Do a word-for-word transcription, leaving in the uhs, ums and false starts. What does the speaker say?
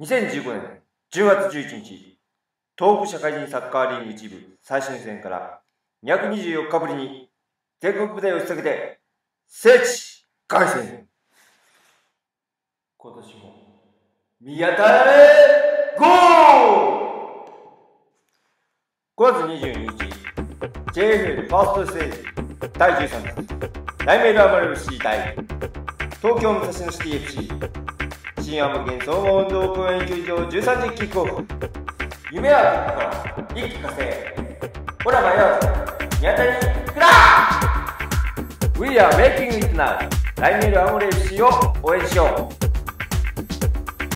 にせんじゅうごねんじゅうがつじゅういちにち、東北社会人サッカーリーグいち部最終戦からにひゃくにじゅうよっかぶりに全国舞台を引っ提げて聖地凱旋。今年も宮田へゴー。ごがつにじゅうににち、ジェイエフエル ファーストステージだいじゅうさんかつライメールアマル エフシー 対東京武蔵野シティ エフシー、新青森県総合運動公園球場じゅうさんじキックオフ。夢はここから一気化成。ほら迷わず宮田にクラッ We are making it now。 ライメールアモレ エフシー を応援しよう。